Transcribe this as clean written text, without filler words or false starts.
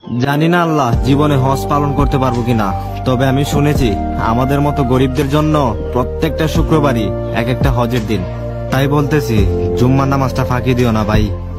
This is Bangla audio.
জানি না আল্লাহ জীবনে হজ পালন করতে পারবো কিনা, তবে আমি শুনেছি আমাদের মতো গরিবদের জন্য প্রত্যেকটা শুক্রবারই এক একটা হজের দিন। তাই বলতেছি জুম্মার নামাজটা ফাঁকি দিও না ভাই।